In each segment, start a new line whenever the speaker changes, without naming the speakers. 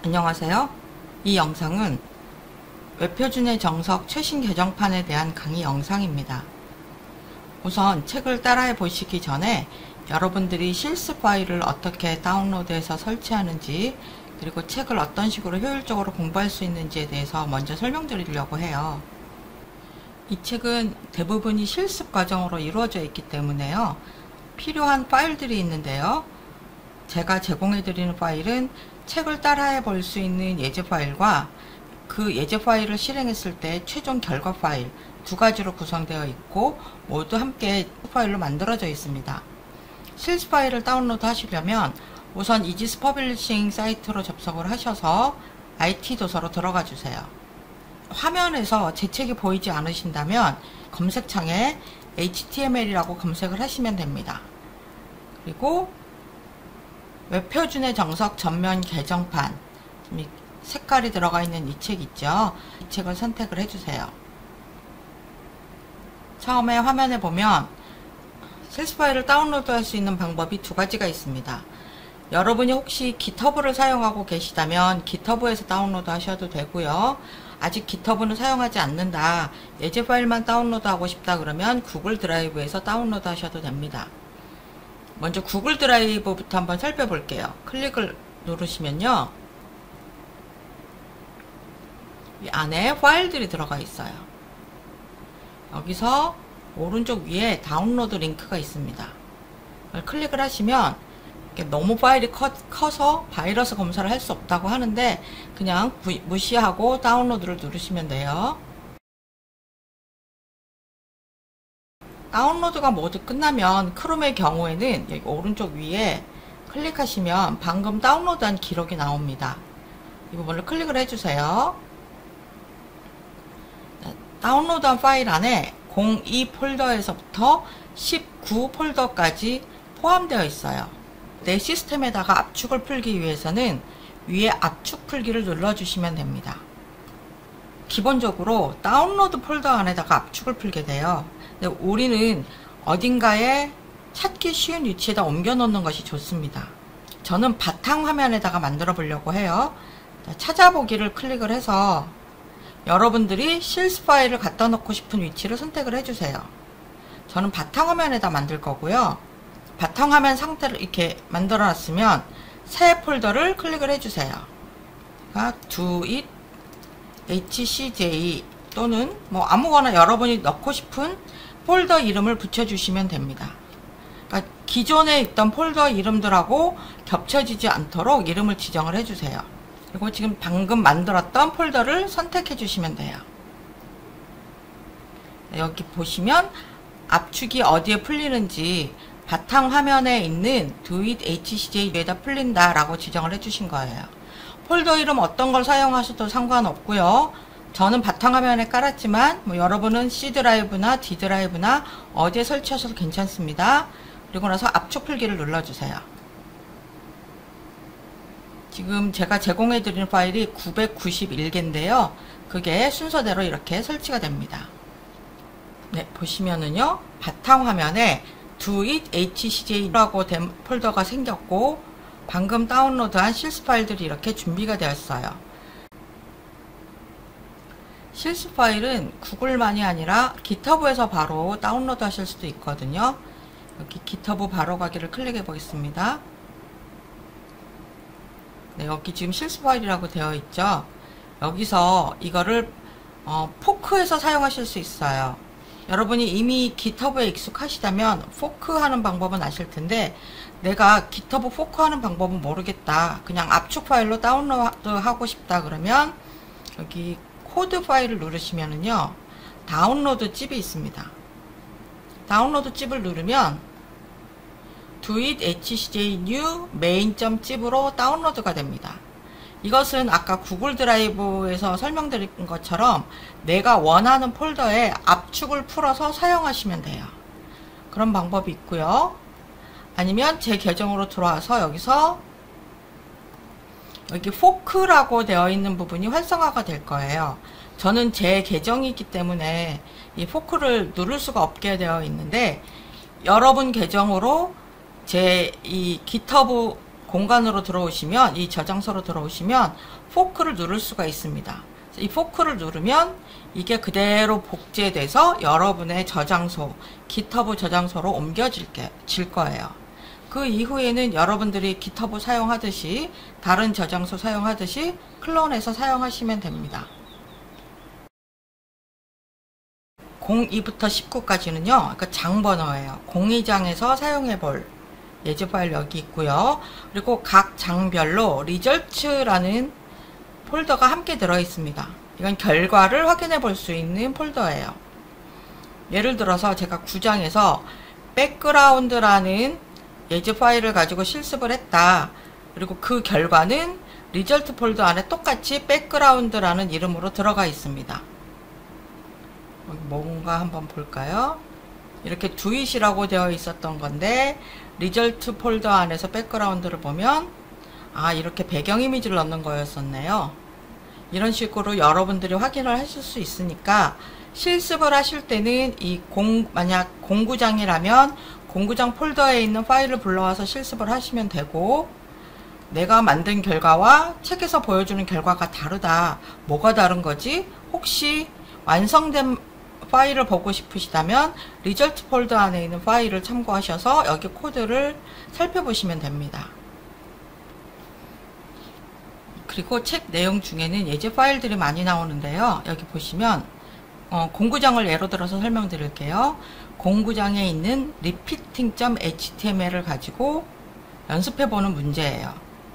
안녕하세요. 이 영상은 웹표준의 정석 최신 개정판에 대한 강의 영상입니다. 우선 책을 따라해 보시기 전에 여러분들이 실습 파일을 어떻게 다운로드해서 설치하는지, 그리고 책을 어떤 식으로 효율적으로 공부할 수 있는지에 대해서 먼저 설명드리려고 해요. 이 책은 대부분이 실습 과정으로 이루어져 있기 때문에요. 필요한 파일들이 있는데요. 제가 제공해 드리는 파일은 책을 따라해 볼 수 있는 예제 파일과 그 예제 파일을 실행했을 때 최종 결과 파일 두 가지로 구성되어 있고, 모두 함께 파일로 만들어져 있습니다. 실습 파일을 다운로드 하시려면 우선 이지스 퍼블리싱 사이트로 접속을 하셔서 IT 도서로 들어가 주세요. 화면에서 제 책이 보이지 않으신다면 검색창에 HTML이라고 검색을 하시면 됩니다. 그리고 웹표준의 정석 전면 개정판, 색깔이 들어가 있는 이 책 있죠? 이 책을 선택을 해주세요. 처음에 화면에 보면 실습 파일을 다운로드 할 수 있는 방법이 두 가지가 있습니다. 여러분이 혹시 깃허브를 사용하고 계시다면 깃허브에서 다운로드 하셔도 되고요. 아직 깃허브는 사용하지 않는다, 예제 파일만 다운로드 하고 싶다 그러면 구글 드라이브에서 다운로드 하셔도 됩니다. 먼저 구글 드라이브부터 한번 살펴볼게요. 클릭을 누르시면요, 이 안에 파일들이 들어가 있어요. 여기서 오른쪽 위에 다운로드 링크가 있습니다. 클릭을 하시면 너무 파일이 커서 바이러스 검사를 할 수 없다고 하는데 그냥 무시하고 다운로드를 누르시면 돼요. 다운로드가 모두 끝나면 크롬의 경우에는 여기 오른쪽 위에 클릭하시면 방금 다운로드한 기록이 나옵니다. 이 부분을 클릭을 해주세요. 다운로드한 파일 안에 02 폴더에서부터 19 폴더까지 포함되어 있어요. 내 시스템에다가 압축을 풀기 위해서는 위에 압축 풀기를 눌러주시면 됩니다. 기본적으로 다운로드 폴더 안에다가 압축을 풀게 돼요. 근데 우리는 어딘가에 찾기 쉬운 위치에다 옮겨 놓는 것이 좋습니다. 저는 바탕 화면에다가 만들어 보려고 해요. 찾아보기를 클릭을 해서 여러분들이 실습 파일을 갖다 놓고 싶은 위치를 선택을 해주세요. 저는 바탕 화면에다 만들 거고요. 바탕 화면 상태를 이렇게 만들어 놨으면 새 폴더를 클릭을 해주세요. do it HCJ 또는 아무거나 여러분이 넣고 싶은 폴더 이름을 붙여주시면 됩니다. 그러니까 기존에 있던 폴더 이름들하고 겹쳐지지 않도록 이름을 지정을 해주세요. 그리고 지금 방금 만들었던 폴더를 선택해 주시면 돼요. 여기 보시면 압축이 어디에 풀리는지 바탕 화면에 있는 do it HCJ에다 풀린다 라고 지정을 해 주신 거예요. 폴더 이름 어떤 걸 사용하셔도 상관없고요. 저는 바탕화면에 깔았지만 여러분은 C 드라이브나 D 드라이브나 어디에 설치하셔도 괜찮습니다. 그리고 나서 압축 풀기를 눌러주세요. 지금 제가 제공해 드리는 파일이 991개인데요. 그게 순서대로 이렇게 설치가 됩니다. 네, 보시면은요, 바탕화면에 do it HCJ라고 된 폴더가 생겼고, 방금 다운로드한 실습 파일들이 이렇게 준비가 되었어요. 실습 파일은 구글만이 아니라 깃허브에서 바로 다운로드 하실 수도 있거든요. 여기 깃허브 바로 가기를 클릭해 보겠습니다. 네, 여기 지금 실습 파일이라고 되어 있죠. 여기서 이거를 포크해서 사용하실 수 있어요. 여러분이 이미 깃허브에 익숙하시다면 포크하는 방법은 아실 텐데, 내가 깃허브 포크하는 방법은 모르겠다, 그냥 압축 파일로 다운로드 하고 싶다 그러면 여기 코드 파일을 누르시면은요, 다운로드 찝이 있습니다. 다운로드 찝을 누르면 do it HCJ new main.zip으로 다운로드가 됩니다. 이것은 아까 구글 드라이브에서 설명드린 것처럼 내가 원하는 폴더에 압축을 풀어서 사용하시면 돼요. 그런 방법이 있고요. 아니면 제 계정으로 들어와서 여기서 여기 포크라고 되어 있는 부분이 활성화가 될 거예요. 저는 제 계정이기 때문에 이 포크를 누를 수가 없게 되어 있는데, 여러분 계정으로 제 이 깃허브 공간으로 들어오시면, 이 저장소로 들어오시면 포크를 누를 수가 있습니다. 이 포크를 누르면 이게 그대로 복제돼서 여러분의 저장소, 깃허브 저장소로 옮겨질 거예요. 그 이후에는 여러분들이 깃허브 사용하듯이, 다른 저장소 사용하듯이 클론해서 사용하시면 됩니다. 02부터 19까지는요, 그러니까 장번호예요. 02장에서 사용해볼 예제 파일 여기 있고요. 그리고 각 장별로 results라는 폴더가 함께 들어 있습니다. 이건 결과를 확인해 볼 수 있는 폴더예요. 예를 들어서 제가 9장에서 background라는 예제 파일을 가지고 실습을 했다. 그리고 그 결과는 result 폴더 안에 똑같이 background라는 이름으로 들어가 있습니다. 뭔가 한번 볼까요? 이렇게 doit이라고 되어 있었던 건데 result 폴더 안에서 백그라운드를 보면 이렇게 배경 이미지를 넣는 거였었네요. 이런 식으로 여러분들이 확인을 하실 수 있으니까 실습을 하실 때는 만약 공구장이라면 공구장 폴더에 있는 파일을 불러와서 실습을 하시면 되고, 내가 만든 결과와 책에서 보여주는 결과가 다르다. 뭐가 다른 거지? 혹시 완성된 파일을 보고 싶으시다면 리절트 폴더 안에 있는 파일을 참고하셔서 여기 코드를 살펴보시면 됩니다. 그리고 책 내용 중에는 예제 파일들이 많이 나오는데요. 여기 보시면 공구장을 예로 들어서 설명드릴게요. 공구장에 있는 repeating.html을 가지고 연습해보는 문제예요.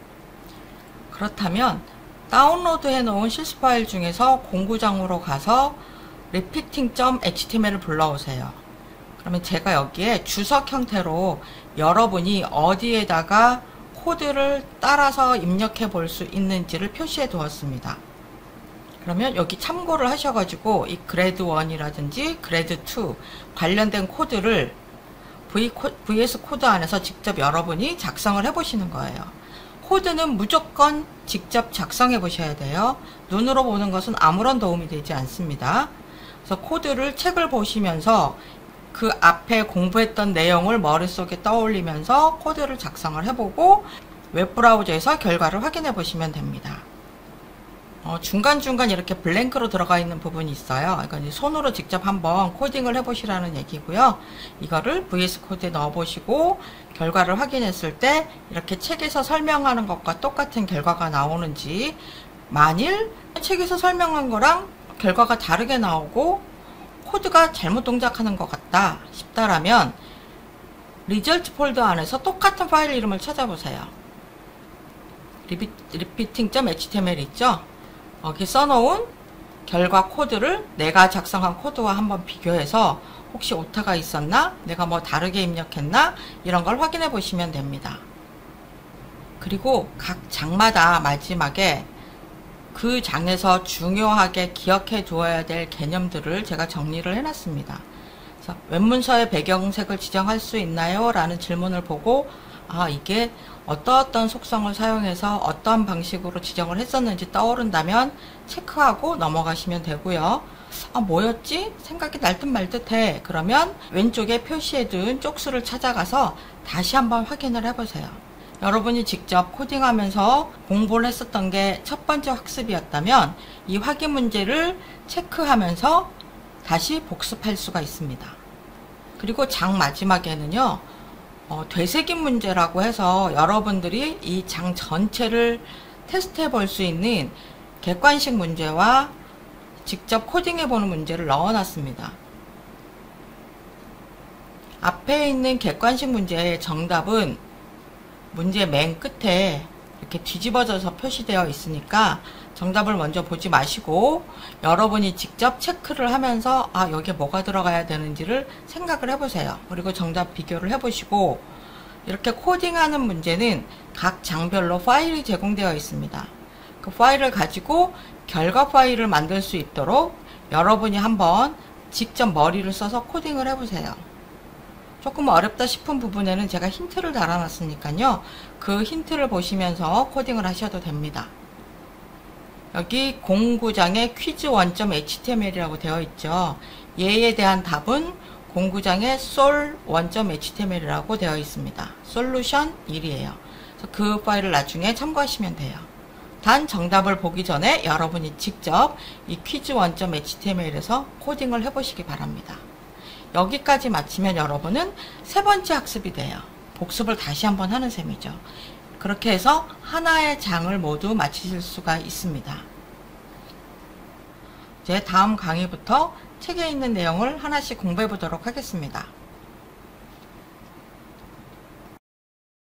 그렇다면 다운로드 해놓은 실습 파일 중에서 공구장으로 가서 repeating.html을 불러오세요. 그러면 제가 여기에 주석 형태로 여러분이 어디에다가 코드를 따라서 입력해 볼 수 있는지를 표시해 두었습니다. 그러면 여기 참고를 하셔가지고 이 그레드 1이라든지 그레드 2 관련된 코드를 VS 코드 안에서 직접 여러분이 작성을 해 보시는 거예요. 코드는 무조건 직접 작성해 보셔야 돼요. 눈으로 보는 것은 아무런 도움이 되지 않습니다. 그래서 코드를 책을 보시면서 그 앞에 공부했던 내용을 머릿속에 떠올리면서 코드를 작성을 해보고 웹브라우저에서 결과를 확인해 보시면 됩니다. 중간중간 이렇게 블랭크로 들어가 있는 부분이 있어요. 그러니까 손으로 직접 한번 코딩을 해보시라는 얘기고요. 이거를 VS 코드에 넣어보시고 결과를 확인했을 때 이렇게 책에서 설명하는 것과 똑같은 결과가 나오는지, 만일 책에서 설명한 거랑 결과가 다르게 나오고 코드가 잘못 동작하는 것 같다 싶다라면 리절트 폴더 안에서 똑같은 파일 이름을 찾아보세요. repeating.html 있죠? 여기 써놓은 결과 코드를 내가 작성한 코드와 한번 비교해서 혹시 오타가 있었나? 내가 뭐 다르게 입력했나? 이런 걸 확인해 보시면 됩니다. 그리고 각 장마다 마지막에 그 장에서 중요하게 기억해 두어야 될 개념들을 제가 정리를 해놨습니다. 그래서 웹문서의 배경색을 지정할 수 있나요? 라는 질문을 보고 이게 어떤 속성을 사용해서 어떠한 방식으로 지정을 했었는지 떠오른다면 체크하고 넘어가시면 되고요. 뭐였지? 생각이 날 듯 말 듯해. 그러면 왼쪽에 표시해둔 쪽수를 찾아가서 다시 한번 확인을 해보세요. 여러분이 직접 코딩하면서 공부를 했었던 게 첫 번째 학습이었다면 이 확인 문제를 체크하면서 다시 복습할 수가 있습니다. 그리고 장 마지막에는요, 되새김 문제라고 해서 여러분들이 이 장 전체를 테스트해 볼 수 있는 객관식 문제와 직접 코딩해 보는 문제를 넣어 놨습니다. 앞에 있는 객관식 문제의 정답은 문제 맨 끝에 이렇게 뒤집어져서 표시되어 있으니까 정답을 먼저 보지 마시고 여러분이 직접 체크를 하면서 여기에 뭐가 들어가야 되는지를 생각을 해보세요. 그리고 정답 비교를 해보시고, 이렇게 코딩하는 문제는 각 장별로 파일이 제공되어 있습니다. 그 파일을 가지고 결과 파일을 만들 수 있도록 여러분이 한번 직접 머리를 써서 코딩을 해보세요. 조금 어렵다 싶은 부분에는 제가 힌트를 달아놨으니까요. 그 힌트를 보시면서 코딩을 하셔도 됩니다. 여기 공구장에 퀴즈 1.html이라고 되어 있죠. 얘에 대한 답은 공구장에 sol 1.html이라고 되어 있습니다. 솔루션 1이에요. 그 파일을 나중에 참고하시면 돼요. 단 정답을 보기 전에 여러분이 직접 이 퀴즈 원점 html에서 코딩을 해보시기 바랍니다. 여기까지 마치면 여러분은 세 번째 학습이 돼요. 복습을 다시 한번 하는 셈이죠. 그렇게 해서 하나의 장을 모두 마치실 수가 있습니다. 이제 다음 강의부터 책에 있는 내용을 하나씩 공부해 보도록 하겠습니다.